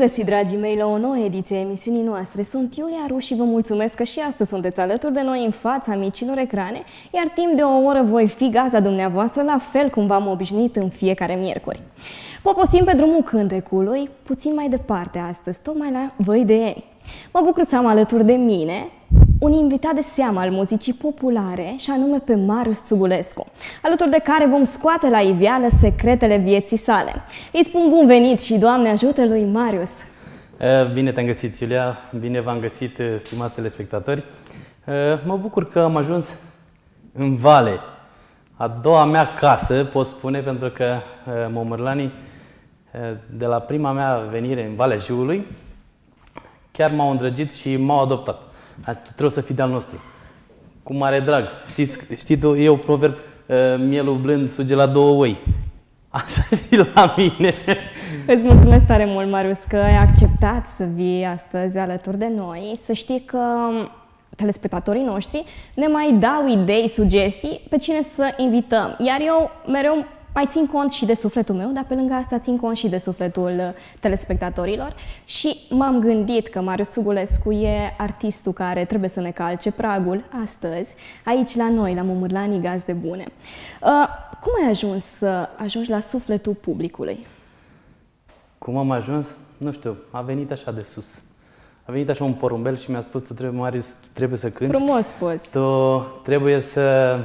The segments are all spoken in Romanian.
găsit, dragii mei, la o nouă ediție a emisiunii noastre. Sunt Iulia Ruș și vă mulțumesc că și astăzi sunteți alături de noi în fața micilor ecrane, iar timp de o oră voi fi gazda dumneavoastră, la fel cum v-am obișnuit în fiecare miercuri. Poposim pe drumul cântecului, puțin mai departe astăzi, tocmai la Văideeni. Mă bucur să am alături de mine un invitat de seamă al muzicii populare, și anume pe Marius Țugulescu, alături de care vom scoate la iveală secretele vieții sale. Îi spun bun venit și Doamne ajută lui Marius! Bine te-am găsit, Iulia! Bine v-am găsit, stimați telespectatori! Mă bucur că am ajuns în Vale, a doua mea casă, pot spune, pentru că momârlanii, de la prima mea venire în Valea Jiului, chiar m-au îndrăgit și m-au adoptat. Tu trebuie să fii de-al nostru. Cu mare drag. Știi tu, e un proverb, mielul blând suge la două oi. Așa și la mine. Îți mulțumesc tare mult, Marius, că ai acceptat să vii astăzi alături de noi. Să știi că telespectatorii noștri ne mai dau idei, sugestii pe cine să invităm. Iar eu mereu mai țin cont și de sufletul meu, dar pe lângă asta țin cont și de sufletul telespectatorilor și m-am gândit că Marius Țugulescu e artistul care trebuie să ne calce pragul astăzi, aici la noi, la Momârlanii Gazde Bune. Cum ai ajuns să ajungi la sufletul publicului? Cum am ajuns? Nu știu, a venit așa de sus. A venit așa un porumbel și mi-a spus, Marius, trebuie să cânti. Frumos spus. Tu trebuie să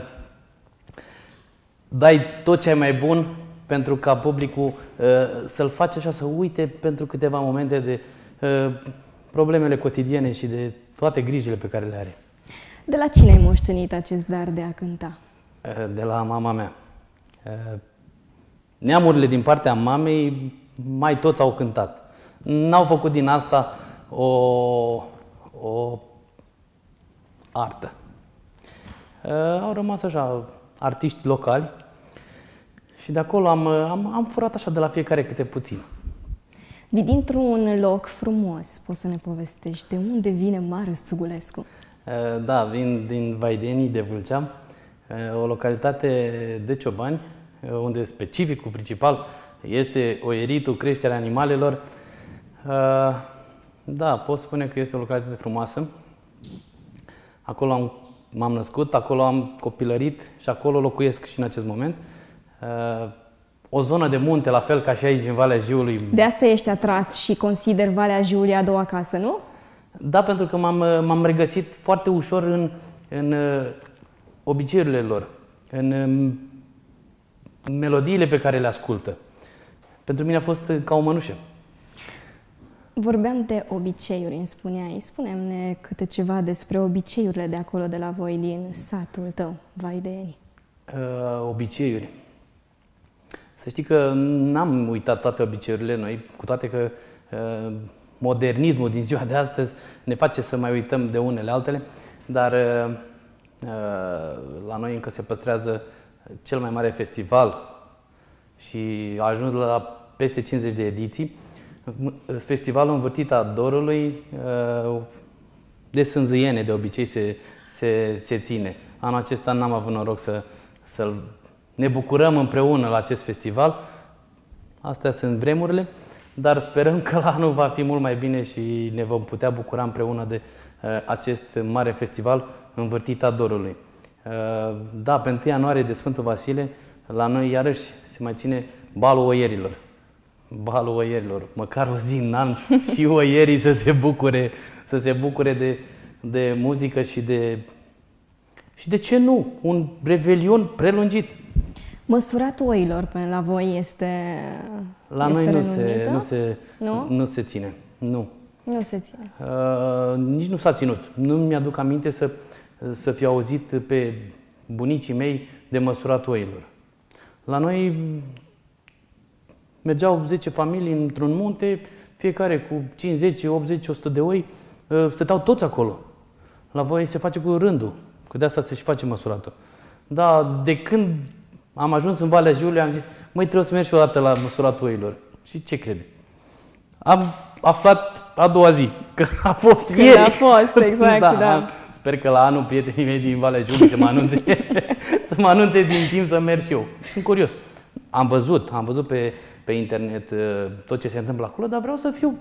dai tot ce ai mai bun pentru ca publicul să-l faci așa, să uite pentru câteva momente de problemele cotidiene și de toate grijile pe care le are. De la cine ai moștenit acest dar de a cânta? De la mama mea. Neamurile din partea mamei mai toți au cântat. N-au făcut din asta o artă. Au rămas așa artiști locali și de acolo am furat așa de la fiecare câte puțin. Vii dintr-un loc frumos, poți să ne povestești de unde vine Marius Țugulescu? Da, vin din Văidenii de Vâlcea, o localitate de ciobani, unde specificul principal este oieritul, creșterea animalelor. Da, pot spune că este o localitate frumoasă. Acolo m-am născut, acolo am copilărit și acolo locuiesc și în acest moment. O zonă de munte, la fel ca și aici, în Valea Jiului. De asta ești atras și consider Valea Jiului a doua casă, nu? Da, pentru că m-am regăsit foarte ușor în obiceiurile lor, în melodiile pe care le ascultă. Pentru mine a fost ca o mănușă. Vorbeam de obiceiuri, îmi spuneai. Spune-ne câte ceva despre obiceiurile de acolo, de la voi, din satul tău, Văideeni. Obiceiuri. Să știi că n-am uitat toate obiceiurile noi, cu toate că modernismul din ziua de astăzi ne face să mai uităm de unele altele, dar la noi încă se păstrează cel mai mare festival și a ajuns la peste 50 de ediții. Festivalul Învârtita Dorului de Sânzâiene, de obicei se ține. Anul acesta n-am avut noroc să ne bucurăm împreună la acest festival. Astea sunt vremurile, dar sperăm că la anul va fi mult mai bine și ne vom putea bucura împreună de acest mare festival Învârtita Dorului. Da, pe 1 ianuarie de Sfântul Vasile, la noi iarăși se mai ține balul oierilor. Balul oierilor, măcar o zi în an și oierii să se bucure de muzică și de ce nu, un revelion prelungit. Măsuratul oilor până la voi este La noi nu se ține. Nu. Nu se ține. Nici nu s-a ținut. Nu mi-aduc aminte să fi auzit pe bunicii mei de măsuratul oilor. La noi mergeau 10 familii într-un munte, fiecare cu 50, 80, 100 de oi, stăteau toți acolo. La voi se face cu rândul, că de asta se și face măsuratul. Dar de când am ajuns în Valea Jiului, am zis, măi, trebuie să merg și o dată la măsuratul oilor. Și ce crede? Am aflat a doua zi, că a fost ieri. A fost, exact, da. Sper că la anul prietenii mei din Valea Jiului să mă anunțe din timp să merg și eu. Sunt curios. Am văzut pe internet tot ce se întâmplă acolo, dar vreau să fiu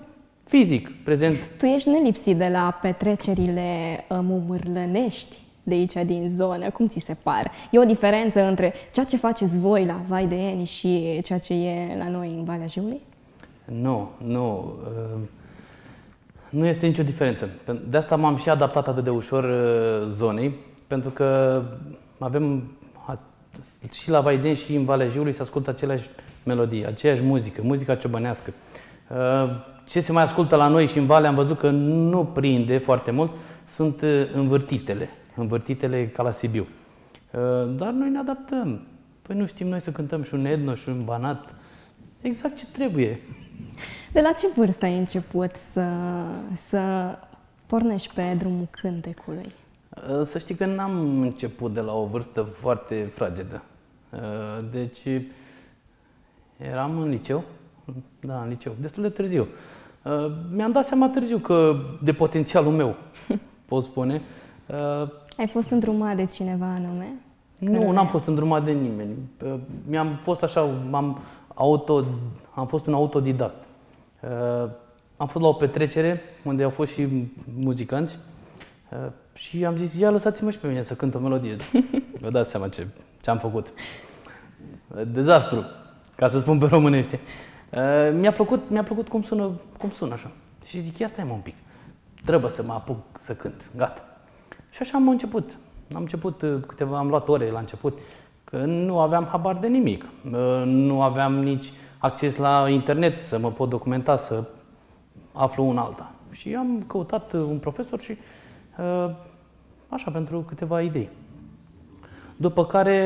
fizic, prezent. Tu ești nelipsit de la petrecerile mumârlănești de aici, din zonă. Cum ți se pare? E o diferență între ceea ce faceți voi la Vai de Eni și ceea ce e la noi în Valea Jiului? Nu, nu. Nu este nicio diferență. De asta m-am și adaptat atât de ușor zonei, pentru că avem și la Vai de Eni și în Valea Jiului se ascultă aceleași melodii, aceeași muzică, muzica ciobănească. Ce se mai ascultă la noi și în Vale, am văzut că nu prinde foarte mult, sunt învârtitele ca la Sibiu. Dar noi ne adaptăm. Păi nu știm noi să cântăm și un etno și un banat, exact ce trebuie. De la ce vârstă ai început să pornești pe drumul cântecului? Să știi că n-am început de la o vârstă foarte fragedă. Deci eram în liceu, da, în liceu, destul de târziu. Mi-am dat seama târziu că de potențialul meu, pot spune. Ai fost îndrumat de cineva anume? Nu, n-am fost îndrumat de nimeni. Mi-am fost așa, am fost un autodidact. Am fost la o petrecere unde au fost și muzicanți și am zis, ia lăsați-mă și pe mine să cânt o melodie. Vă dați seama ce am făcut. Dezastru, ca să spun pe românește. Mi-a plăcut cum sună așa. Și zic, ia stai-mă un pic, trebuie să mă apuc să cânt, gata. Și așa am început. Am luat ore la început, că nu aveam habar de nimic. Nu aveam nici acces la internet să mă pot documenta, să aflu un alta. Și am căutat un profesor și așa, pentru câteva idei. După care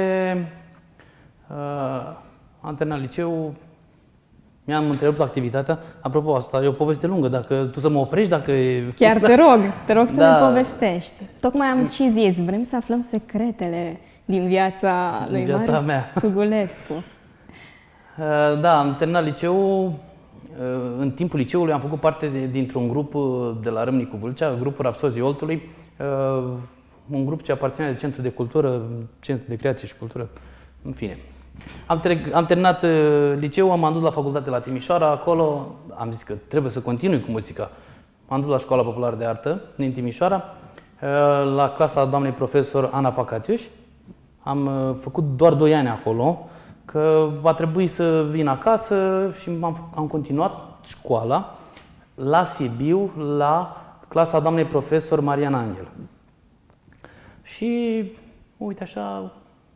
am terminat liceu, mi-am întrerupt activitatea. Apropo, asta e o poveste lungă, dacă tu să mă oprești, dacă... Chiar te rog să ne povestești. Tocmai am și zis, vrem să aflăm secretele din viața lui Marius Sugulescu. Da, am terminat liceu. În timpul liceului am făcut parte dintr-un grup de la Râmnicu Vâlcea, grupul Rapsozii Oltului, un grup ce aparține de Centru de Cultură, Centru de Creație și Cultură, în fine. Am terminat liceul, m-am dus la facultate la Timișoara, acolo am zis că trebuie să continui cu muzica. M-am dus la Școala Populară de Artă din Timișoara, la clasa doamnei profesor Ana Pacatiuș. Am făcut doar 2 ani acolo, că va trebui să vin acasă și am continuat școala la Sibiu, la clasa doamnei profesor Mariana Angel. Și uite așa,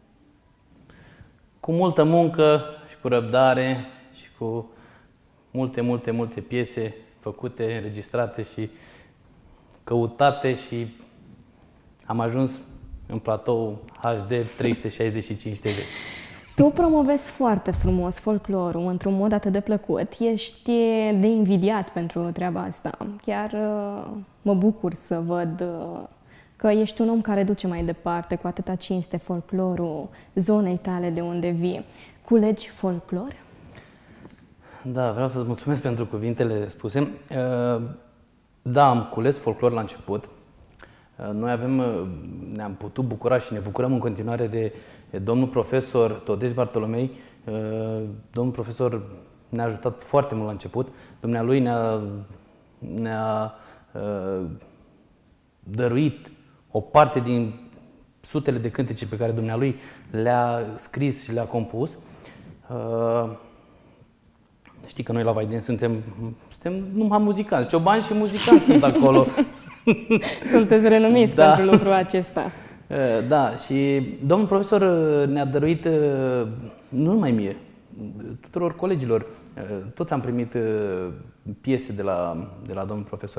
cu multă muncă și cu răbdare și cu multe piese făcute, înregistrate și căutate și am ajuns în platou HD 365 TV. Tu promovezi foarte frumos folclorul într-un mod atât de plăcut. Ești de invidiat pentru treaba asta. Chiar mă bucur să văd că ești un om care duce mai departe cu atâta cinste folclorul zonei tale de unde vii. Culegi folclor? Da, vreau să-ți mulțumesc pentru cuvintele spuse. Da, am cules folclor la început. Noi ne-am putut bucura și ne bucurăm în continuare de domnul profesor Todeș Bartolomei. Domnul profesor ne-a ajutat foarte mult la început. Dumnealui ne-a dăruit o parte din sutele de cântece pe care dumnealui le-a scris și le-a compus. Știi că noi la Vai de Eni suntem numai muzicanți, ciobani și muzicanți sunt acolo. Sunteți renumiți pentru lucrul acesta. Da, și domnul profesor ne-a dăruit, nu numai mie, tuturor colegilor, toți am primit piese de la domnul profesor.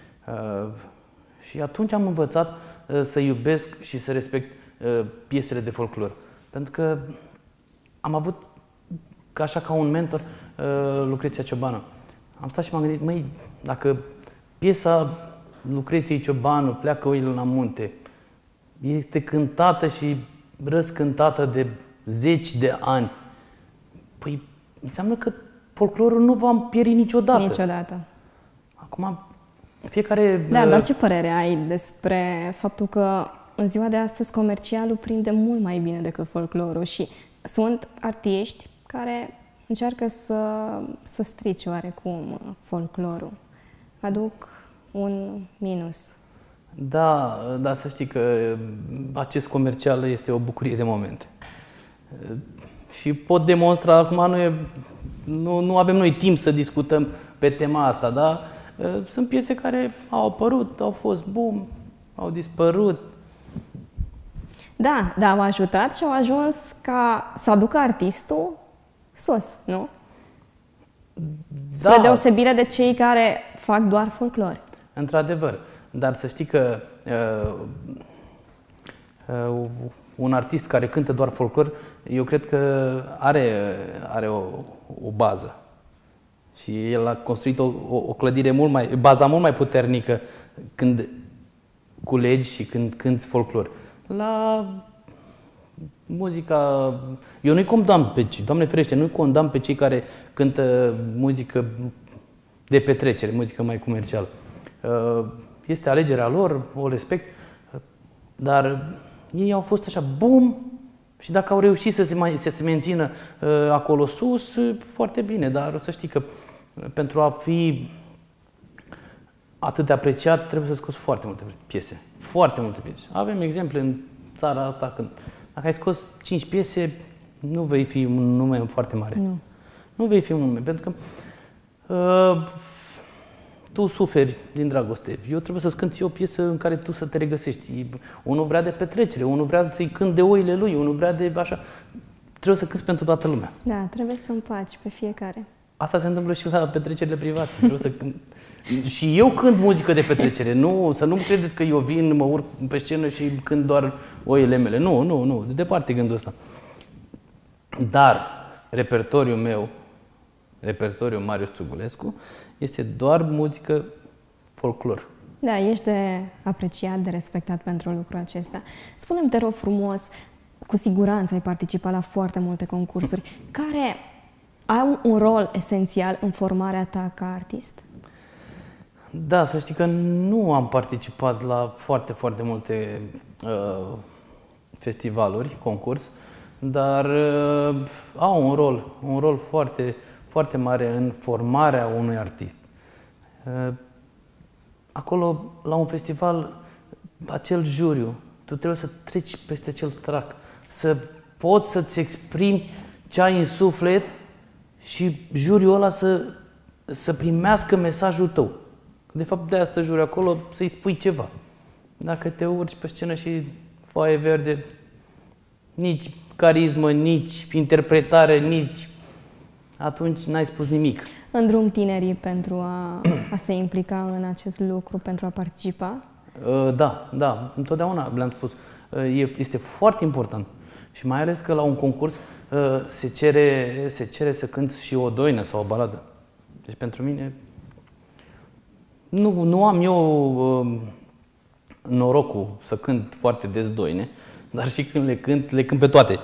Și atunci am învățat să iubesc și să respect piesele de folclor. Pentru că am avut, așa ca un mentor, Lucreția Ciobanu. Am stat și m-am gândit, măi, dacă piesa Lucreției Ciobanu, Pleacă oile la munte, este cântată și răscântată de 10 de ani, păi înseamnă că folclorul nu va pieri niciodată. Niciodată. Acum, fiecare... Da, dar ce părere ai despre faptul că în ziua de astăzi comercialul prinde mult mai bine decât folclorul și sunt artiști care încearcă să strice oarecum folclorul? aduc un minus. Da, dar să știi că acest comercial este o bucurie de moment. Și pot demonstra, acum nu avem noi timp să discutăm pe tema asta, dar sunt piese care au apărut, au fost boom, au dispărut. Da, dar au ajutat și au ajuns ca să aducă artistul sus, nu? Spre deosebire de cei care fac doar folclor. Într-adevăr, dar să știi că un artist care cântă doar folclor, eu cred că are o bază. Și el a construit o clădire baza mult mai puternică când culegi și când cânti folclor. La muzica... Eu nu-i condamn pe cei, Doamne ferește, nu-i condamn pe cei care cântă muzică de petrecere, muzică mai comercială. Este alegerea lor, o respect, dar ei au fost așa, bum, și dacă au reușit să se mențină acolo sus, foarte bine, dar să știi că pentru a fi atât de apreciat, trebuie să scoți foarte multe piese. Foarte multe piese. Avem exemple în țara asta când dacă ai scos 5 piese, nu vei fi un nume foarte mare. Nu vei fi un nume, pentru că tu suferi din dragoste. Eu trebuie să-ți cânti o piesă în care tu să te regăsești. Unul vrea de petrecere, unul vrea să-i cânt de oile lui, unul vrea de așa. Trebuie să cânti pentru toată lumea. Da, trebuie să împaci pe fiecare. Asta se întâmplă și la petrecerile private. Și eu cânt muzică de petrecere. Să nu credeți că eu vin, mă urc pe scenă și cânt doar oile mele. Nu, de departe gândul ăsta. Dar repertoriul meu, repertoriul Marius Țugulescu, este doar muzică folclor. Da, ești de apreciat, de respectat pentru lucrul acesta. Spune-mi, te rog frumos, cu siguranță ai participat la foarte multe concursuri care au un rol esențial în formarea ta ca artist? Da, să știi că nu am participat la foarte, foarte multe festivaluri, concurs, dar au un rol foarte, foarte mare în formarea unui artist. Acolo, la un festival, acel juriu, tu trebuie să treci peste acel trac, să poți să-ți exprimi ce ai în suflet și juriul ăla să primească mesajul tău. De fapt, de asta juriu acolo, să-i spui ceva. Dacă te urci pe scenă și foaie verde, nici carismă, nici interpretare, nici... atunci n-ai spus nimic. Îndrum tinerii pentru a se implica în acest lucru, pentru a participa? Da, întotdeauna le-am spus. Este foarte important. Și mai ales că la un concurs se cere să cânți și o doină sau o baladă. Deci pentru mine nu am eu norocul să cânt foarte des doine, dar și când le cânt pe toate.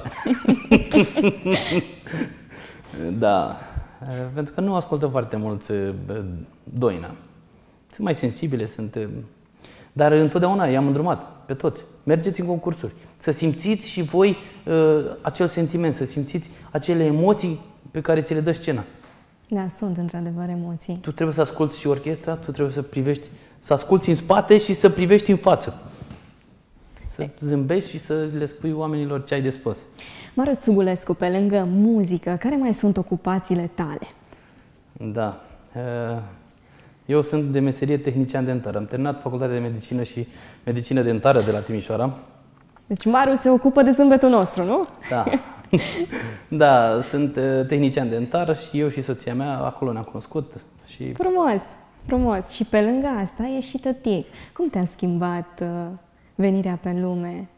Da, pentru că nu ascultă foarte mulți doina. Sunt mai sensibile, dar întotdeauna i-am îndrumat pe toți. Mergeți în concursuri, să simțiți și voi acel sentiment, să simțiți acele emoții pe care ți le dă scena. Da, sunt într-adevăr emoții. Tu trebuie să asculți și orchestra, tu trebuie să privești, să asculți în spate și să privești în față. Să zâmbești și să le spui oamenilor ce ai de spus. Marius Țugulescu, pe lângă muzică, care mai sunt ocupațiile tale? Da. Eu sunt de meserie tehnician dentar. Am terminat facultatea de medicină și medicină dentară de la Timișoara. Deci Marius se ocupă de zâmbetul nostru, nu? Da. Da, sunt tehnician dentar și eu și soția mea acolo ne-am cunoscut. Și... Frumos. Și pe lângă asta e și tătic. Cum te-a schimbat venirea pe lume?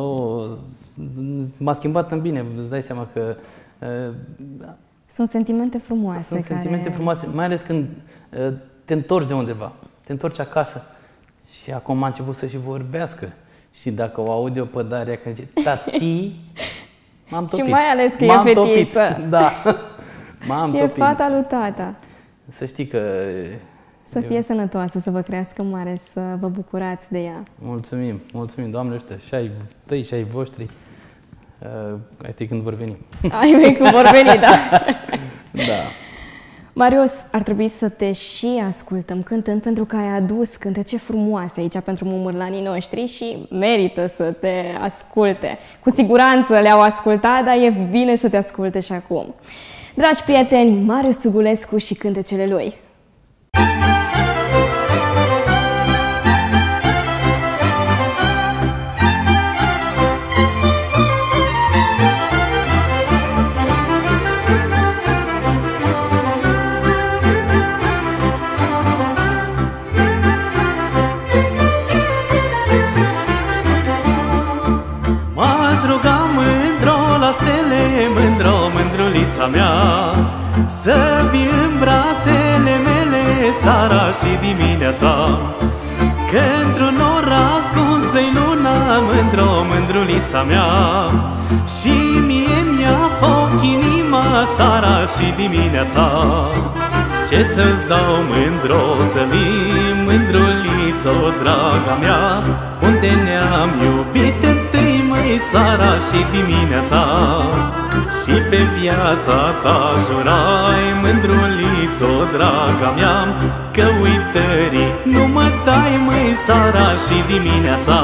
M-a schimbat în bine, îți dai seama că... Sunt sentimente frumoase. Sunt sentimente frumoase, mai ales când te întorci de undeva, te întorci acasă și acum a început să și vorbească. Și dacă o aude o pe Daria când zice, tati, m-am topit. Și mai ales că e fetiță. Da, m-am topit. E fata lui tata. Să știi că... Să fie sănătoasă, să vă crească mare, să vă bucurați de ea. Mulțumim, Doamne ăștia, și ai tăi și ai voștri, ai tăi când vor veni. Ai mei când vor veni, da. Da. Marius, ar trebui să te și ascultăm cântând, pentru că ai adus cântece frumoase aici pentru mumurlanii noștri și merită să te asculte. Cu siguranță le-au ascultat, dar e bine să te asculte și acum. Dragi prieteni, Marius Țugulescu și cântecele lui. Mândrulița mea, să vii în brațele mele seara și dimineața, că într-un nor ascuns-i luna, mândrulița mea. Și mie mi-a foc inima seara și dimineața. Ce să-ți dau, mândro, să vii, mândruliță, draga mea, unde ne-am iubit întâi, măi, seara și dimineața. Și pe viața ta jurai, mândruliță, draga mea, că uitării nu mă dai, măi, seara și dimineața.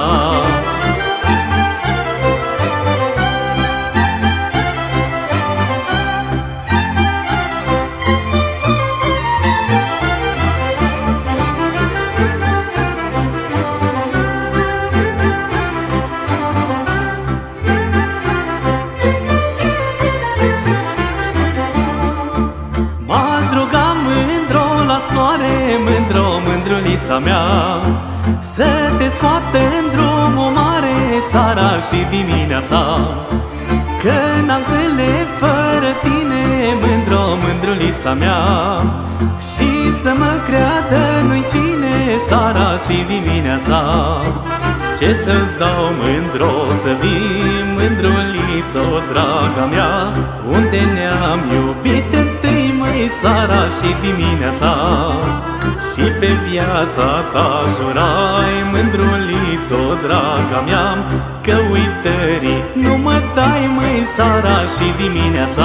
Mândrulița mea, să te scoată în drumul mare seara și dimineața, că n-am zile fără tine, mândrulița mea. Și să mă creadă nu-i cine seara și dimineața. Ce să-ți dau, mândro, să vii, mândruliță, draga mea, unde ne-am iubit întâi, măi, seara și dimineața. Și pe viața ta jurai, mândruliță, draga mea, că uitării nu mă dai, măi, seara și dimineața.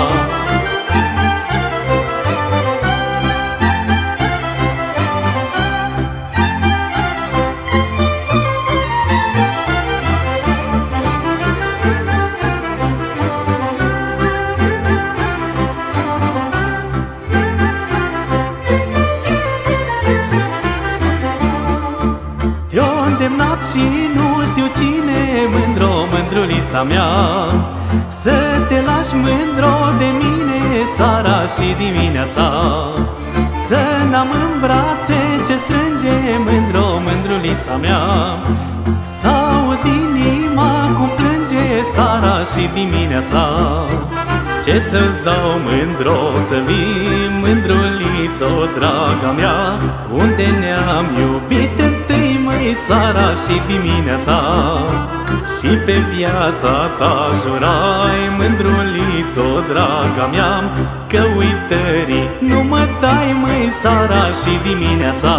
Și nu știu cine, mândrulița mea, să te lași, mândro, de mine seara și dimineața. Să n-am în brațe ce strânge, mândrulița mea, sau din inima cum plânge seara și dimineața. Ce să-ți dau, mândro, să vii, mândruliță, draga mea, unde ne-am iubit întâi, măi, seara și dimineața. Și pe viața ta jurai, mândruliță, draga mea, că uitării nu mă dai, măi, seara și dimineața.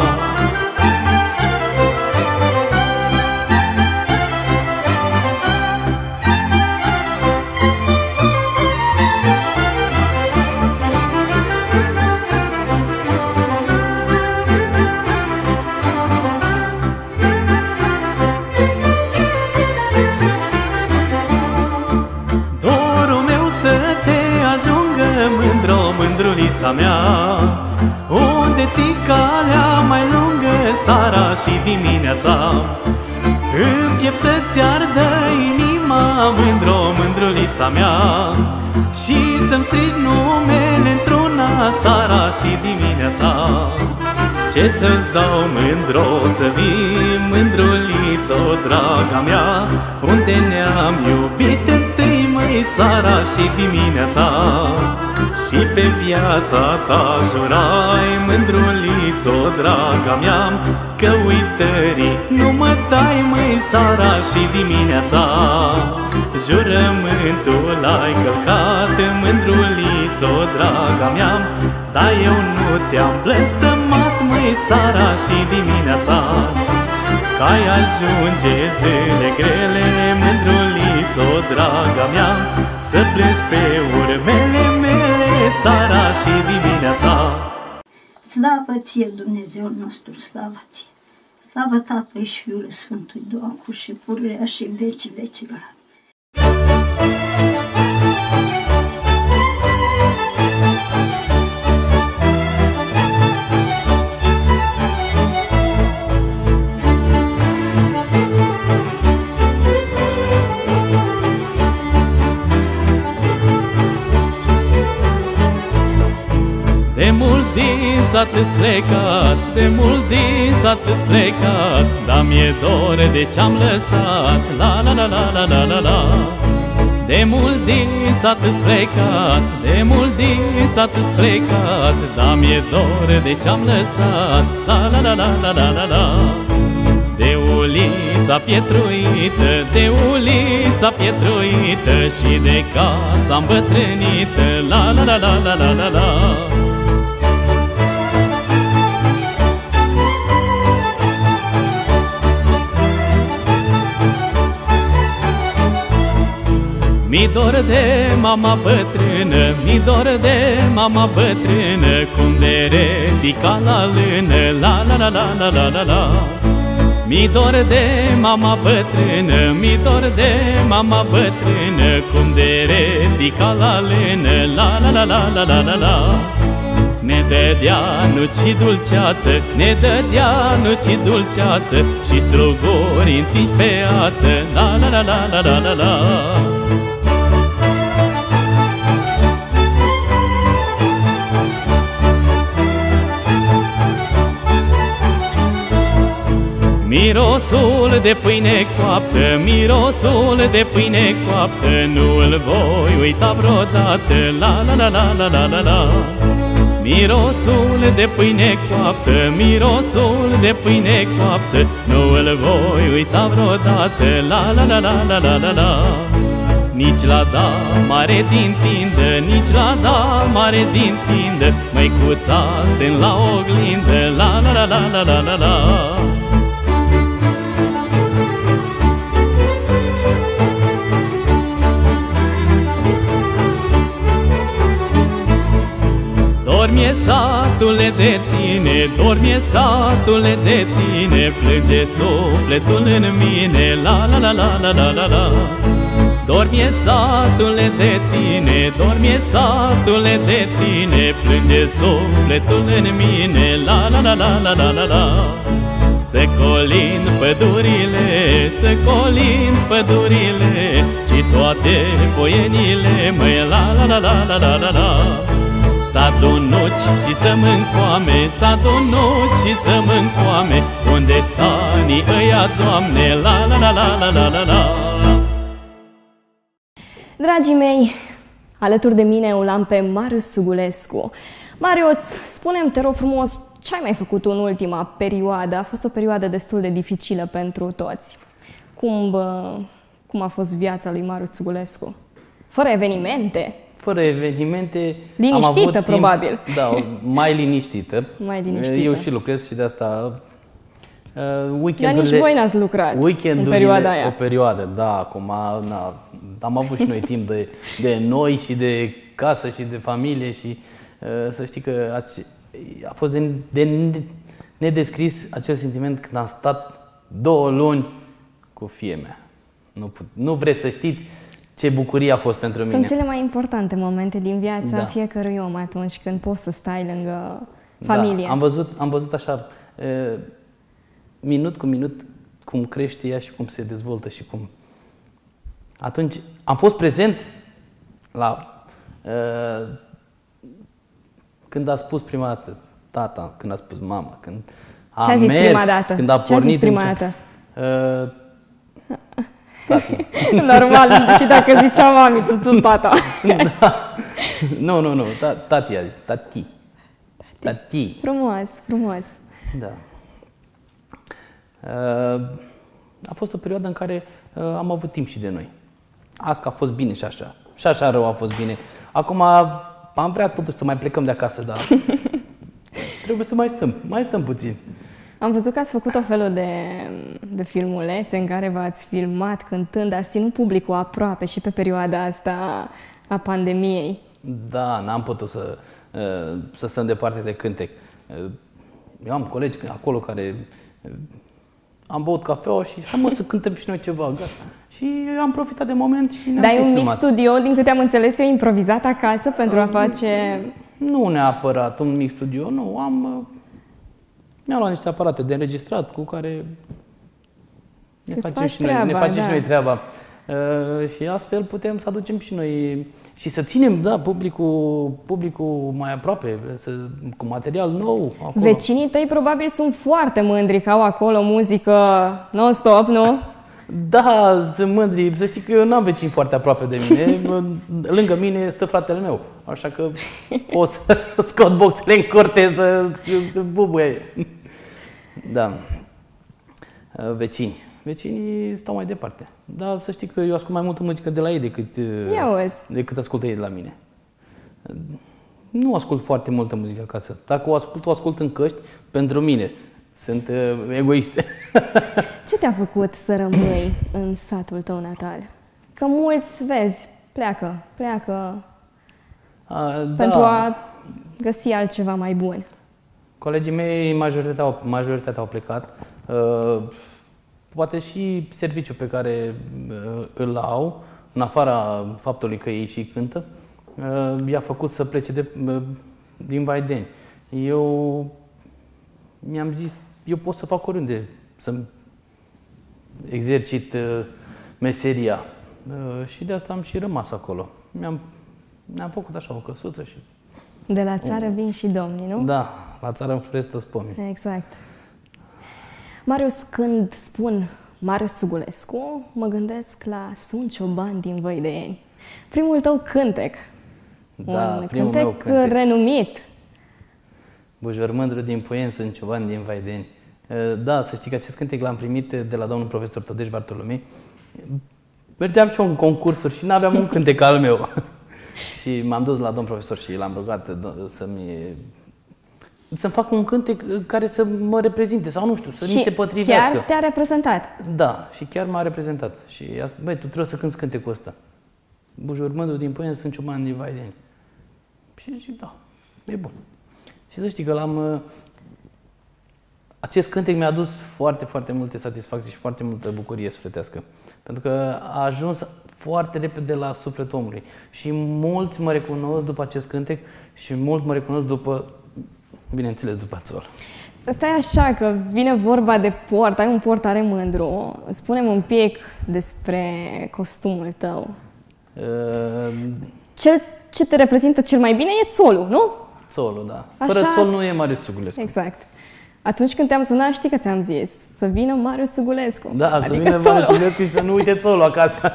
Mândrulița mea, unde ți calea mai lungă seara și dimineața, în piept să-ți ardă inima, mândrulița mea, și să-mi strigi numele într-una seara și dimineața. Ce să-ți dau, mândro, să vii, mândruliță, draga mea, unde ne-am iubit întâi, măi, seara și dimineața. Și pe viața ta jurai, mândruliță, draga mea, că uitării nu mă dai, măi, seara și dimineața. Jurământul ai călcat, mândruliță, draga mea, dar eu nu te-am blestemat, măi, seara și dimineața. Că ai ajunge zile grele, mândruliță, draga mea, să pleci pe urmele mele seara și dimineața. Slavă ție, Dumnezeul nostru, slavă ție! Slavă Tatălui și Fiului Sfântului Duh, acum și pururea și în vecii vecilor. De mult din sat-s plecat, de mult din sat-s plecat, dar mi-e dor de ce-am lăsat, la la la la la la la la. De mult din sat-s plecat, de mult din sat-s plecat, dar mi-e dor de ce-am lăsat, la la la la la la la la. De ulița pietruită, de ulița pietruită și de casa îmbătrânită, la la la la la la la la. Mi dor de mama bătrână, mi dor de mama bătrână, cum de ridica la lână, la la la la la la la la. Mi dor de mama bătrână, mi dor de mama bătrână, cum de ridica la lână, la la la la la la la la. Ne dădea nuci și dulceață, ne dădea nuci și dulceață, și struguri întinși pe ață, la la la la la la la la. Mirosul de pâine coaptă, mirosul de pâine coaptă, nu-l voi uita vreodată, la la la la la la la la. Mirosul de pâine coaptă, mirosul de pâine coaptă, nu-l voi uita vreodată, la la la la la la la la. Nici la da mare din tindă, nici la da mare din tindă, măicuța stând la oglindă, la la la la la la la la. Dormie satule de tine, dormie satule de tine, plânge sufletul în mine, la la la la la la la la. Dormie satule de tine, dormie satule de tine, plânge sufletul în mine, la la la la la la la la. Să colin pădurile, să colin pădurile, și toate boienile, măi, la la la la la la la la. Să adun nuci și să mâncoame, să adun nuci și să mâncoame, unde sanii ăia, Doamne, la la la la la la la la. Dragii mei, alături de mine o am pe Marius Sugulescu. Marius, spune-mi, te rog frumos, ce ai mai făcut în ultima perioadă? A fost o perioadă destul de dificilă pentru toți. Cum a fost viața lui Marius Sugulescu? Fără evenimente? Fără evenimente. Liniștită, am probabil. Da, mai liniștită. Mai liniștită. Eu și lucrez și de asta Dar nici voi n-ați lucrat în perioada aia. O perioadă, da, acum am avut și noi timp de noi și de casă și de familie și să știi că a fost de nedescris acel sentiment când am stat 2 luni cu fiica mea. Nu vreți să știți ce bucurie a fost pentru mine. Sunt cele mai importante momente din viața fiecărui om atunci când poți să stai lângă familie. Da, am văzut așa, minut cu minut, cum crește ea și cum se dezvoltă și cum... Atunci am fost prezent la... când a spus prima dată tata, când a spus mama, când a Ce a zis mers, prima dată? când a Ce a zis pornit... prima dată? Tati. Normal, și dacă zicea mami, tu tata. Da. Nu, tati a zis, tati. Frumos. Da. A fost o perioadă în care am avut timp și de noi. Asta a fost bine și așa. Și așa rău a fost bine. Acum am vrea totuși să mai plecăm de acasă, dar trebuie să mai stăm puțin. Am văzut că ați făcut o felul de filmulețe în care v-ați filmat cântând, ați ținut publicul aproape și pe perioada asta a pandemiei. Da, n-am putut să stăm departe de cântec. Eu am colegi acolo care am băut cafeaua și hai mă să cântăm și noi ceva, gata. Și am profitat de moment și ne-am Dar e un mic filmat. studio, din câte am înțeles eu, improvizat acasă pentru a face... Nu neapărat un mic studio, nu. Mi-am luat niște aparate de înregistrat cu care ne facem și noi treaba. Și astfel putem să aducem și noi și să ținem, da, publicul mai aproape, cu material nou acolo. Vecinii tăi probabil sunt foarte mândri că au acolo muzică non-stop, nu? Da, sunt mândri. Să știi că eu n-am vecini foarte aproape de mine. Lângă mine stă fratele meu. Așa că pot să scot boxele în curte să bubuie. Da. Vecinii stau mai departe. Dar să știi că eu ascult mai multă muzică de la ei decât ascultă ei de la mine. Nu ascult foarte multă muzică acasă. Dacă o ascult în căști, pentru mine. Sunt egoiste. Ce te-a făcut să rămâi în satul tău natal? Că mulți, vezi, pleacă pentru a găsi altceva mai bun. Colegii mei, majoritatea au plecat. Poate și serviciul pe care îl au, în afara faptului că ei și cântă, i-a făcut să plece din Vaideni. Eu mi-am zis, eu pot să fac oriunde, să-mi exercit meseria. Și de asta am și rămas acolo. Ne-am făcut așa o căsuță și... De la țară vin și domnii, nu? Da, la țară înfloresc toți pomii. Exact. Marius, când spun Marius Țugulescu, mă gândesc la Sunt cioban din Văideni. Primul tău cântec. Da, un primul meu cântec renumit. Bujor mândru din Puieni, Sunt cioban din Vaideni. Da, să știi că acest cântec l-am primit de la domnul profesor Tădeș Bartolomei. Mergeam și eu în concursuri și n-aveam un cântec al meu. Și m-am dus la domnul profesor și l-am rugat să-mi fac un cântec care să mă reprezinte sau nu știu, să mi se potrivească. Chiar te-a reprezentat? Da, și chiar m-a reprezentat. Și a spus, băi, tu trebuie să cânti cântecul ăsta. Bujor mândru din Puieni, Sunt cioban din Vaideni. Și zic, da, e bun. Și să știi că acest cântec mi-a adus foarte, foarte multe satisfacții și foarte multă bucurie sufletească. Pentru că a ajuns foarte repede la sufletul omului. Și mulți mă recunosc după acest cântec și mulți mă recunosc bineînțeles, după țol. Stai așa, că vine vorba de port, ai un port tare mândru. Spune-mi un pic despre costumul tău. Ce te reprezintă cel mai bine e țolul, nu? Țolul, da. Așa... Fără țol nu e Marius Țugulescu. Exact. Atunci când te-am sunat, știi că ți-am zis să vină Marius Țugulescu. Da, adică să vină Marius Țugulescu și să nu uite țolul acasă.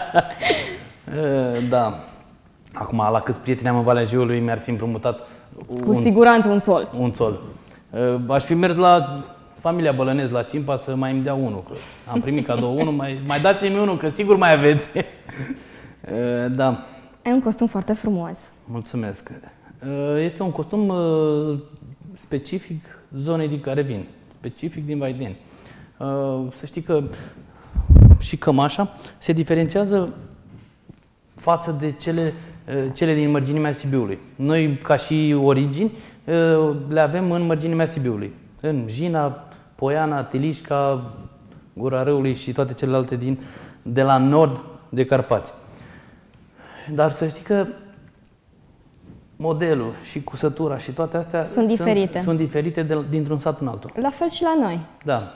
Da. Acum, la câți prieteni am în Valea Jiului, mi-ar fi împrumutat cu siguranță un țol. Un țol. Aș fi mers la familia Bălănesc, la Cimpa, să mai îmi dea unul. Am primit cadou unul, mai dați-mi unul, că sigur mai aveți. Da. Ai un costum foarte frumos. Mulțumesc. Este un costum specific zonei din care vin, specific din Vaideni. Să știi că și cămașa se diferențiază față de cele din mărginimea Sibiului. Noi, ca și origini, le avem în mărginimea Sibiului. În Jina, Poiana, Tilișca, Gura Râului și toate celelalte de la nord de Carpați. Dar să știi că modelul și cusătura și toate astea sunt diferite dintr-un sat în altul. La fel și la noi. Da.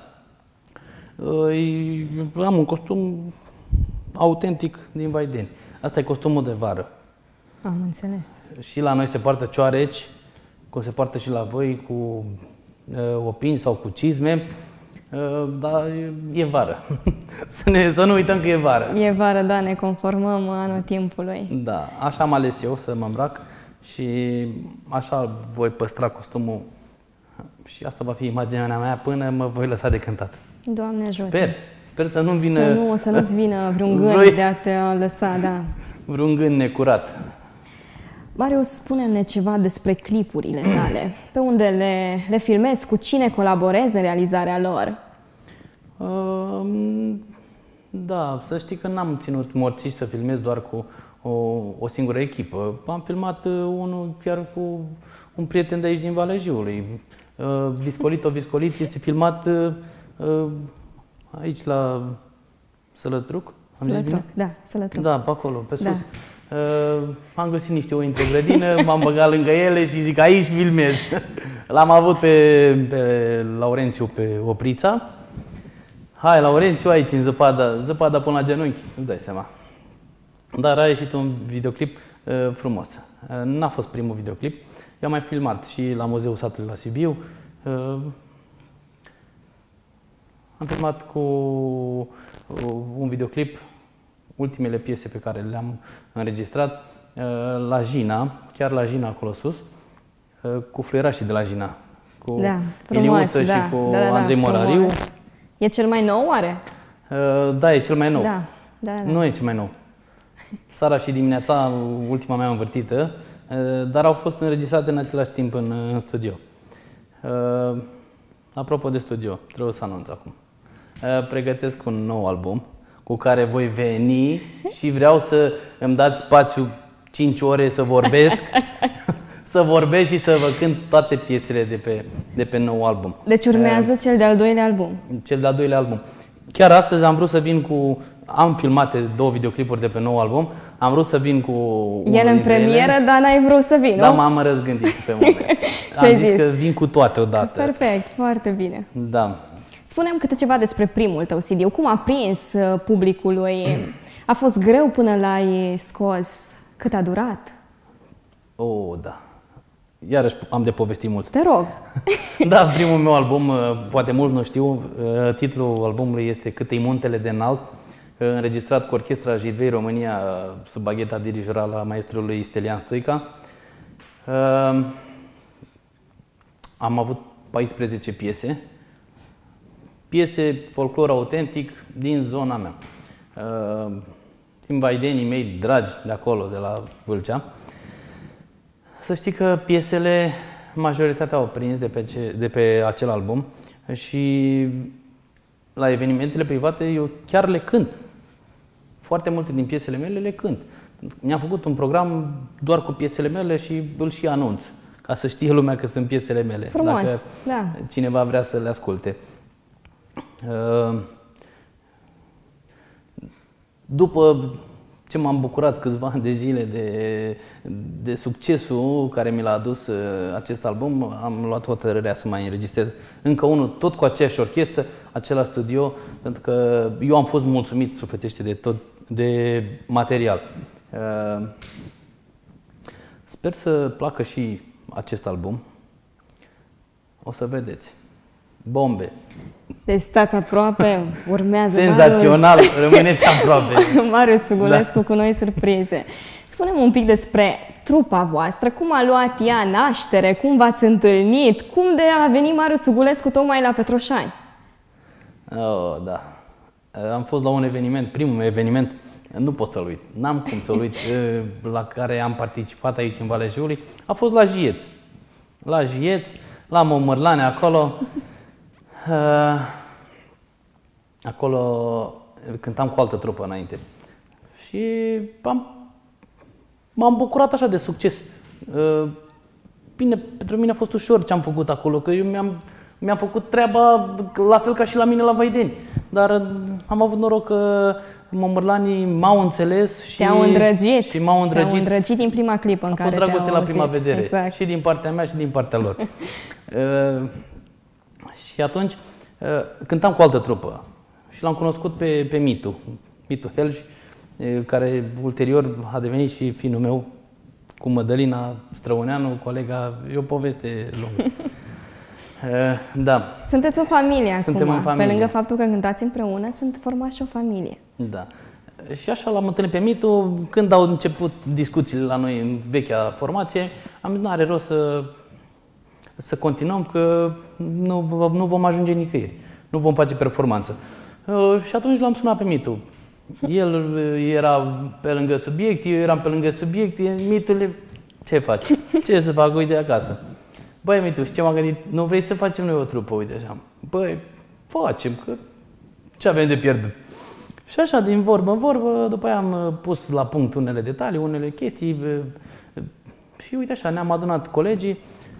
Am un costum autentic din Vaideni. Asta e costumul de vară. Am înțeles. Și la noi se poartă cioareci, cum se poartă și la voi, cu opini sau cu cizme. Dar e vară. Să nu uităm că e vară. E vară, da, ne conformăm anotimpului. Da, așa am ales eu să mă îmbrac și așa voi păstra costumul și asta va fi imaginea mea până mă voi lăsa de cântat. Doamne ajută! Sper să nu-mi vină... Să nu-ți vină vreun gând de a te lăsa, da. Vreun gând necurat. Marius, spune-ne ceva despre clipurile tale. Pe unde le filmezi? Cu cine colaborezi în realizarea lor? Da, să știi că n-am ținut morțiși să filmez doar cu o singură echipă. Am filmat unul chiar cu un prieten de aici din Valea Jiului. Viscolit este filmat aici la Sălătruc. Am zis bine? Da, Sălătruc. Da, pe acolo, pe sus. Am găsit niște oi într-o grădină, m-am băgat lângă ele și zic aici filmez. L-am avut pe Laurențiu pe Oprița. Hai, Laurențiu, aici în zăpada până la genunchi, îți dai seama. Dar a ieșit un videoclip frumos. N-a fost primul videoclip. Eu am mai filmat și la Muzeul Satului la Sibiu. Am filmat cu un videoclip ultimele piese pe care le-am înregistrat la Jina, chiar la Jina acolo sus, cu fluierașii de la Jina. Cu Iliuță și cu Andrei Morariu. E cel mai nou, oare? Da, e cel mai nou. Da. Nu e cel mai nou. Seara și dimineața, ultima mea învârtită, dar au fost înregistrate în același timp în studio. Apropo de studio, trebuie să anunț acum. Pregătesc un nou album cu care voi veni și vreau să îmi dați spațiu 5 ore să vorbesc, să vorbesc și să vă cânt toate piesele de pe nou album. Deci urmează cel de-al doilea album. Cel de-al doilea album. Chiar astăzi am vrut să vin cu... Am filmate 2 videoclipuri de pe nou album. Am vrut să vin cu... El în premieră, dar n-ai vrut să vii, nu? Da, m-am răzgândit pe moment. Am zis că vin cu toate odată. Perfect, foarte bine. Da. Spune-mi câte ceva despre primul tău CD. Cum a prins publicului? A fost greu până l-ai scos? Cât a durat? Da. Iarăși am de povestit mult. Te rog. Da, primul meu album, poate mulți nu știu, titlul albumului este Cât-i muntele de înalt, înregistrat cu orchestra Jidvei România sub bagheta dirijorală a maestrului Stelian Stoica. Am avut 14 piese folclor autentic din zona mea. Din vaidenii mei dragi de acolo, de la Vâlcea. Să știi că piesele, majoritatea au prins de pe acel album și la evenimentele private eu chiar le cânt. Foarte multe din piesele mele le cânt. Mi-am făcut un program doar cu piesele mele și îl și anunț, ca să știe lumea că sunt piesele mele. Frumos, dacă cineva vrea să le asculte. După ce m-am bucurat câțiva ani de zile de succesul care mi l-a adus acest album, am luat hotărârea să mai înregistrez încă unul, tot cu aceeași orchestră, același studio, pentru că eu am fost mulțumit sufletește de material. Sper să placă și acest album. O să vedeți. Bombe! Deci stați aproape, urmează senzațional, rămâneți aproape. Marius Sugulescu cu noi surprize. Spune-mi un pic despre trupa voastră, cum a luat ea naștere, cum v-ați întâlnit, cum de a venit Marius Sugulescu tocmai la Petroșani? Da. Am fost la un eveniment, primul eveniment, nu pot să-l uit, n-am cum să-l uit, la care am participat aici în Valea Jiului, a fost la Jieț. La Jieț, la Momârlane, acolo. Acolo cântam cu altă trupă înainte și m-am bucurat așa de succes. Bine, pentru mine a fost ușor ce am făcut acolo, că eu mi-am făcut treaba la fel ca și la mine la Vaideni. Dar am avut noroc că momârlanii m-au înțeles și te-au îndrăgit. Și m-au îndrăgit. Te-au îndrăgit din prima clipă în care te-au dragoste la prima vedere, exact. Și din partea mea și din partea lor. Și atunci cântam cu altă trupă și l-am cunoscut pe Mitu Helj, care ulterior a devenit și finul meu cu Mădălina Străuneanu, colega, e o poveste lungă. Da. Sunteți o familie Suntem acum. în familie. Pe lângă faptul că cântați împreună, formați și o familie. Da. Și așa l-am întâlnit pe Mitu, când au început discuțiile la noi în vechea formație, am zis, n-are rost să continuăm, că nu vom ajunge nicăieri, nu vom face performanță. Și atunci l-am sunat pe Mitu. El era pe lângă subiect, eu eram pe lângă subiect, Mitule, ce faci? Ce să fac? Uite acasă. Băi, Mitu, și ce m-am gândit? Nu vrei să facem noi o trupă? Uite așa. Băi, facem, că ce avem de pierdut? Și așa, din vorbă în vorbă, după aia am pus la punct unele detalii, unele chestii și uite așa, ne-am adunat colegii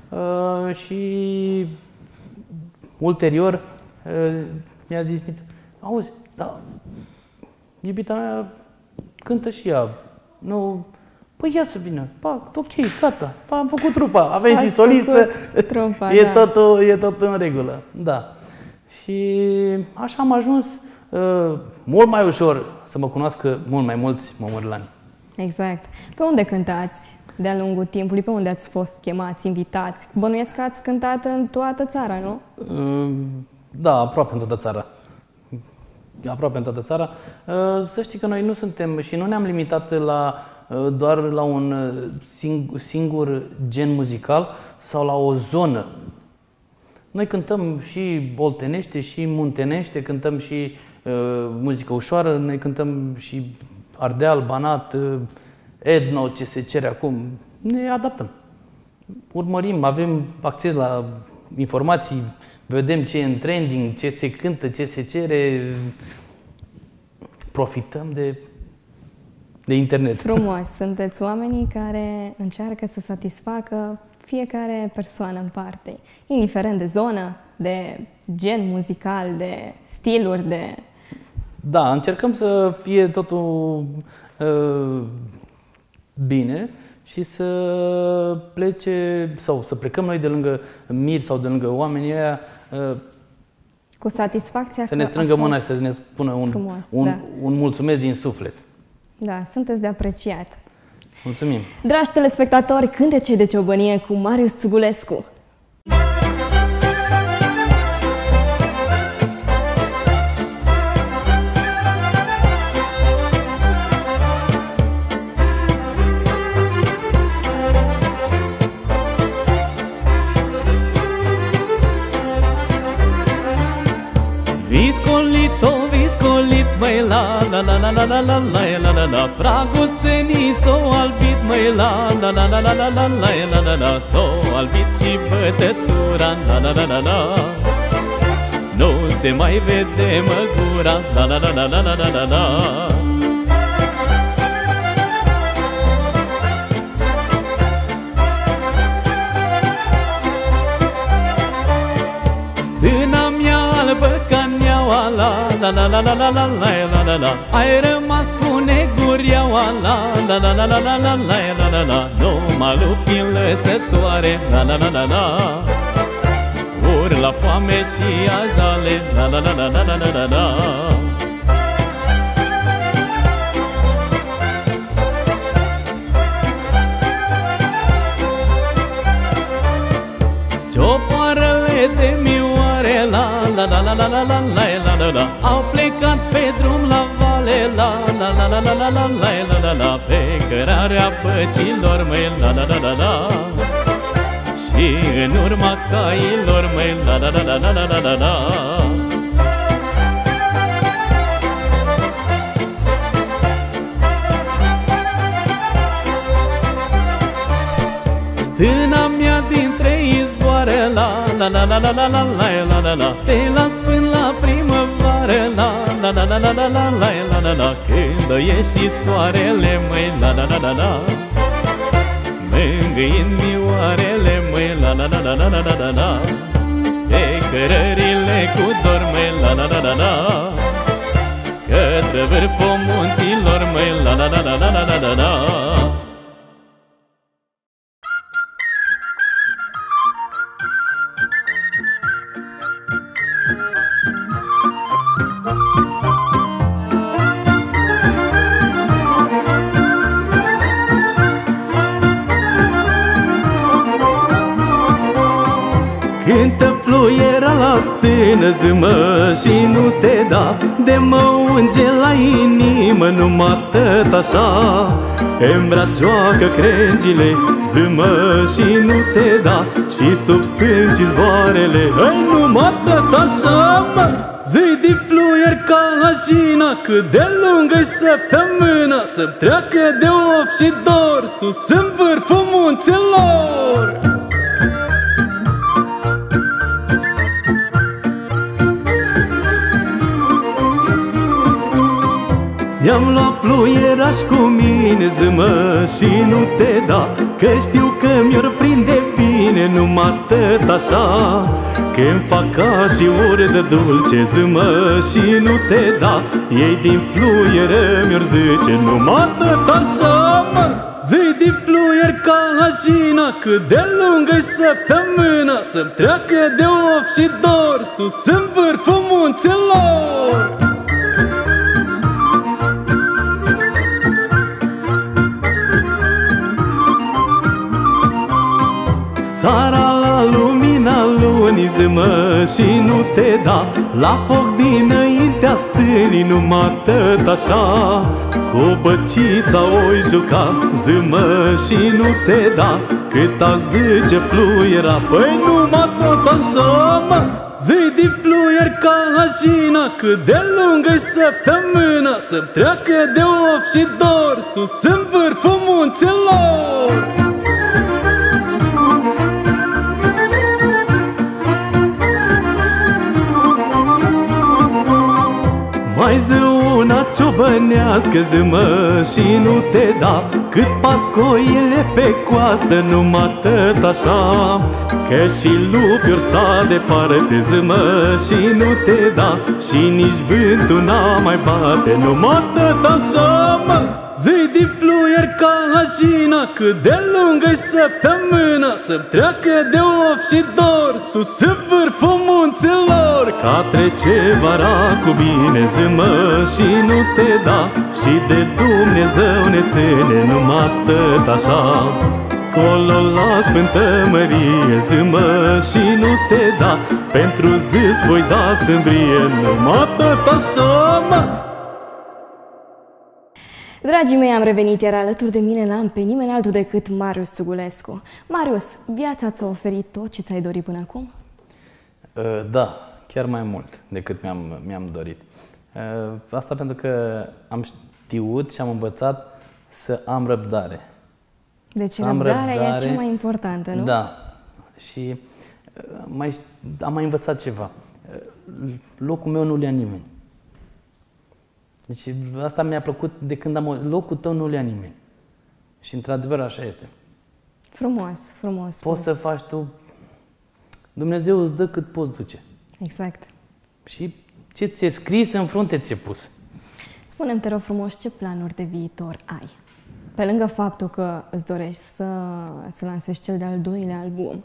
și ulterior mi-a zis, auzi, da, iubita mea cântă și ea, nu, păi ia să vină, ok, gata, am făcut trupa, avem și solistă, trupa, e totul în regulă, da. Și așa am ajuns mult mai ușor să mă cunoască mult mai mulți mămărlani. Exact. Pe unde cântați de-a lungul timpului? Pe unde ați fost chemați, invitați? Bănuiesc că ați cântat în toată țara, nu? Da, aproape în toată țara. Aproape în toată țara. Să știi că noi nu suntem și nu ne-am limitat doar la un singur gen muzical sau la o zonă. Noi cântăm și oltenește, și muntenește, cântăm și muzică ușoară, noi cântăm și Ardeal, Banat, Etno, ce se cere acum. Ne adaptăm. Urmărim, avem acces la informații, vedem ce e în trending, ce se cântă, ce se cere. Profităm de internet. Frumos! Sunteți oamenii care încearcă să satisfacă fiecare persoană în parte, indiferent de zonă, de gen muzical, de stiluri, de... Da, încercăm să fie totul bine și să plece sau să plecăm noi de lângă miri sau de lângă oamenii ăia cu satisfacția să ne strângă mâna și să ne spună un mulțumesc din suflet. Da, sunteți de apreciat. Mulțumim! Dragi telespectatori, Cântece de ciobănie cu Marius Țugulescu. Viscolit, măi, la la la la la la la la la la Pragul stânii s-o albit, măi, la la la la la la la la la la S-o albit și bătătura, la la la la la Nu se mai vede măgura, la la la la la la la la Stâna mea albă ca neaua, la la la la la la la la la la Ai rămas cu neguriaua, la la la la la la la la la la Numai lupii lăsătoare, la la la la la Ur la foame și ajale, la la la la la la la la Ciopoarele de mioare, la la la la la la la la la la Au plecat pe drum la vale, la la la la la la la la la la Pe cărarea băcilor, măi, la la la la la Și în urma cailor, măi, la la la la la la la la Stâna mea dintre izvoare, la la la la la la la la la la Te las până la primăvară, la la la la la la la la la la Când o ieși soarele, măi, la la la la la Mângâind mioarele, măi, la la la la la la la la Pe cărările cu dor, măi, la la la la la Către vârful munților, măi, la la la la la la la la Cântă fluiera la stână, zi-mă și nu te da De mă unge la inimă numai tot așa Îmi joacă crengile, zi-mă și nu te da Și sub stânci zvoarele, hai numai tot așa, mă Zi de fluier ca la jina, cât de lungă-i săptămâna Să-mi treacă de of și dor, sus în vârful munților fluieraș cu mine, zi-mă și nu te da, că știu că mi-or prinde bine numai tot așa. Când fac ca și ori de dulce, zi-mă și nu te da, ei din fluieră mi-or zice numai tot așa, mă. Zi din fluier ca mașina, cât de lungă-i săptămâna, să-mi treacă de of și dor sus în vârful munților. Sara la lumina lunii, zi-mă și nu te da, la foc dinaintea stânii, numai tot așa. Cu băcița oi juca, zi-mă și nu te da, cât a zice fluiera, păi numai tot așa, mă. Zi din fluier ca mașina, cât de lungă-i săptămâna, să-mi treacă de of și dor sus în vârful munților. Mai zi una ciobănească, zi-mă și nu te da, cât pascoile pe coastă, numai tot așa. Că și lupi-or sta departe, zi-mă și nu te da, și nici vântul n-a mai bate, numai tot așa, mă. Zi din fluier ca mașina, cât de lungă-i săptămâna, să-mi treacă de of și dor sus în vârful munților. Ca trece vara cu bine, zi-mă și nu te da, și de Dumnezeu ne ține numai tot așa. Colo la Sfântă Mărie, zi-mă și nu te da, pentru zi-ți voi da sâmbrie numai tot așa, mă. Dragii mei, am revenit, iar alături de mine n-am pe nimeni altul decât Marius Țugulescu. Marius, viața ți-a oferit tot ce ți-ai dorit până acum? Da, chiar mai mult decât mi-am dorit. Asta pentru că am știut și am învățat să am răbdare. Deci răbdarea e cea mai importantă, nu? Da. Și am mai învățat ceva. Locul meu nu-l ia nimeni. Deci asta mi-a plăcut de când locul tău nu-l ia nimeni. Și într-adevăr așa este. Frumos, frumos. Poți să faci tu, Dumnezeu îți dă cât poți duce. Exact. Și ce ți-e scris în frunte ți-e pus. Spune-mi, te rog frumos, ce planuri de viitor ai? Pe lângă faptul că îți dorești să lansezi cel de-al doilea album.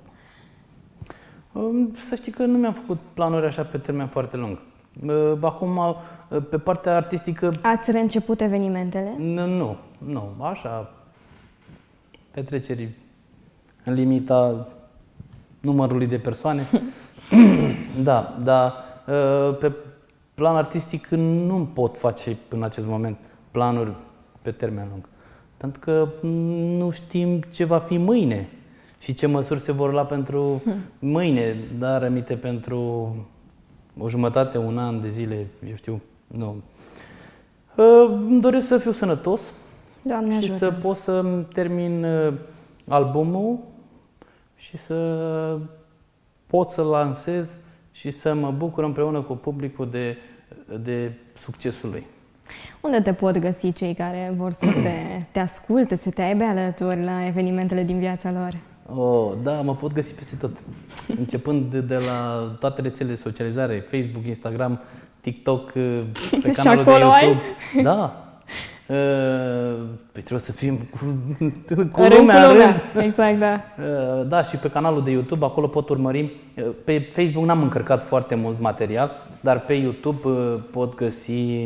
Să știi că nu mi-am făcut planuri așa pe termen foarte lung. Acum, pe partea artistică... Ați reînceput evenimentele? Nu. Așa, petreceri în limita numărului de persoane. Da, dar pe plan artistic nu pot face în acest moment planuri pe termen lung. Pentru că nu știm ce va fi mâine și ce măsuri se vor lua pentru mâine, dar aminte pentru o jumătate, un an de zile, eu știu, nu. Îmi doresc să fiu sănătos. Doamne ajută. Și să pot să termin albumul și să pot să lansez și să mă bucur împreună cu publicul de succesul lui. Unde te pot găsi cei care vor să te asculte, să te aibă alături la evenimentele din viața lor? Da, mă pot găsi peste tot. Începând de la toate rețelele de socializare, Facebook, Instagram, TikTok, pe canalul de YouTube. Da. Trebuie să fim cu lumea. Exact, da. Da, și pe canalul de YouTube, acolo pot urmări. Pe Facebook n-am încărcat foarte mult material, dar pe YouTube pot găsi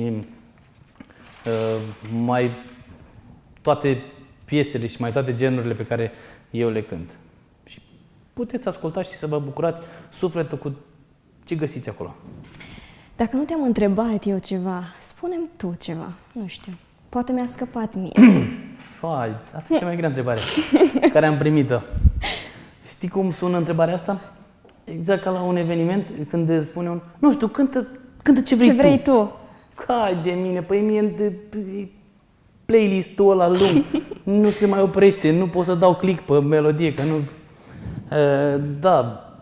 mai toate piesele și mai toate genurile pe care eu le cânt. Și puteți asculta și să vă bucurați sufletul cu ce găsiți acolo. Dacă nu te-am întrebat eu ceva, spune-mi tu ceva. Nu știu. Poate mi-a scăpat mie. Fai, asta e cea mai grea întrebare care am primit-o. Știi cum sună întrebarea asta? Exact ca la un eveniment când spune un... Nu știu, cântă ce vrei tu. Hai de mine, păi mie playlist-ul ăla lung nu se mai oprește, nu pot să dau click pe melodie, că nu... Da.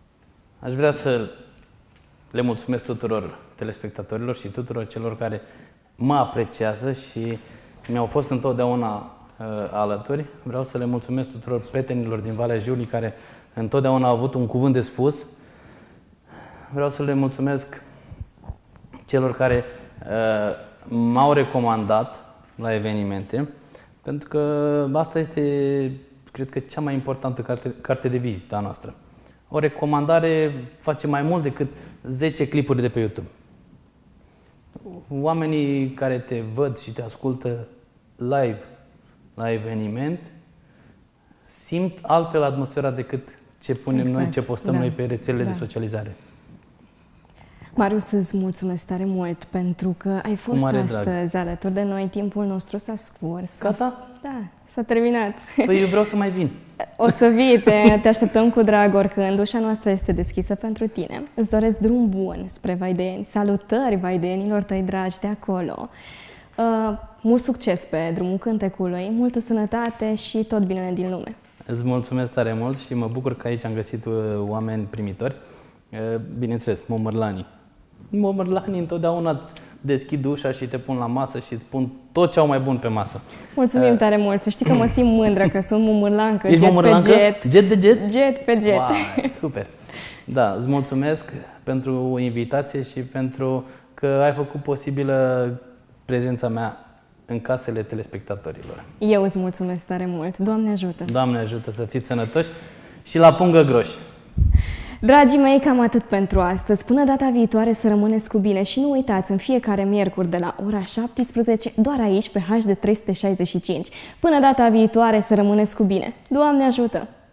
Aș vrea să le mulțumesc tuturor telespectatorilor și tuturor celor care mă apreciază și mi-au fost întotdeauna alături. Vreau să le mulțumesc tuturor prietenilor din Valea Jiului care întotdeauna au avut un cuvânt de spus. Vreau să le mulțumesc celor care m-au recomandat la evenimente, pentru că asta este, cred că, cea mai importantă carte de vizită a noastră. O recomandare face mai mult decât 10 clipuri de pe YouTube. Oamenii care te văd și te ascultă live la eveniment simt altfel atmosfera decât ce punem noi, ce postăm noi pe rețelele de socializare. Marius, îți mulțumesc tare mult pentru că ai fost astăzi alături de noi. Timpul nostru s-a scurs. Gata? Da, s-a terminat. Păi eu vreau să mai vin. O să vii, te așteptăm cu drag oricând. Ușa noastră este deschisă pentru tine. Îți doresc drum bun spre Vaideni. Salutări vaidenilor tăi dragi de acolo. Mult succes pe drumul cântecului, multă sănătate și tot binele din lume. Îți mulțumesc tare mult și mă bucur că aici am găsit oameni primitori. Bineînțeles, momărlanii. Momărlanii întotdeauna îți deschid ușa și te pun la masă și îți spun tot ce au mai bun pe masă. Mulțumim tare mult, să știi că mă simt mândră că sunt momărlancă, jet momărlancă? pe jet. Jet de jet? Jet pe jet. Wow, super! Da, îți mulțumesc pentru invitație și pentru că ai făcut posibilă prezența mea în casele telespectatorilor. Eu îți mulțumesc tare mult. Doamne ajută! Doamne ajută să fiți sănătoși și la pungă groși! Dragii mei, cam atât pentru astăzi. Până data viitoare să rămâneți cu bine și nu uitați, în fiecare miercuri de la ora 17, doar aici pe HD 365. Până data viitoare să rămâneți cu bine. Doamne ajută!